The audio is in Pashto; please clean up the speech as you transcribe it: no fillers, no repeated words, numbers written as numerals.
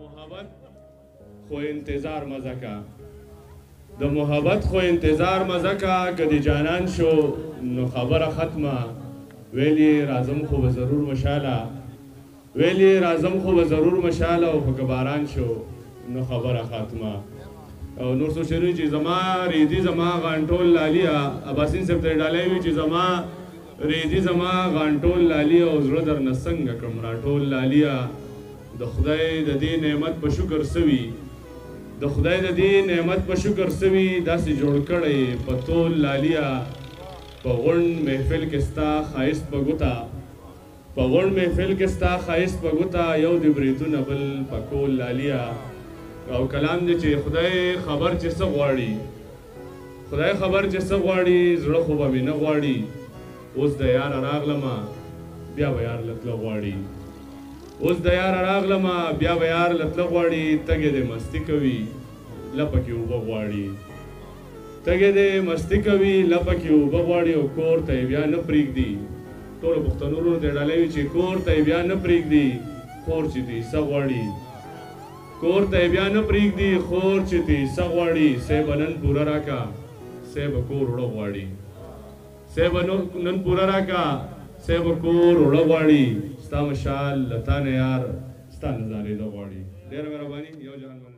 محبت خو انتظار مزه کا د محبت خو انتظار مزه کا کدی جانان شو نو خبره ختمه ویلی رازم خو به ضرور مشاله ویلی رازم خو به ضرور مشاله او که باران شو نو خبره ختمه او نور څه شروع چې زما ریدي زما غانټول لالیا اباسین صاحب ته ډالۍ وي چې زما ریدي زما غانټول لالیا او زړه درنه څنګه کړم راټول لالیا د خدای د دې نعمت په شکر سوي د خدای د دې نعمت په شکر سوي داسې جوړ کړی په تول لالیا په غونډ محفل کې ستا ښایست په ګوته په غونډ محفل کې ستا ښایست په ګوته یو د بریتونه بل په کول لالیا او کلام دی چې خدای خبر چې څه غواړي خدای خبر چې څه غواړي زړه خو به مې نه غواړي اوس د یاره راغلمه بیا به یار له تله غواړي اوس د یاره راغلمه بیا به یار له تله غواړي تږې دې مستی کوي لپه کې اوبه غواړي تږې دې مستی کوي لپه کې اوبه غواړي او کور ته یې بیا نه پرېږدي ټولو پښتنو وروڼو ته یې ډالۍ وي چې کور ته یې بیا نه پرېږدي خور چې دې څه غواړي کور ته بیا نه پرېږدي خور چې دې څه غواړي صیبه نن پوره راکا صیبه کور وړه غواړي صیبه نن پوره راکا صیبه کور وړه غواړي ستا مشال له تا نه یار ستا نظارې ده غواړي ډېره مهرباني یو جهان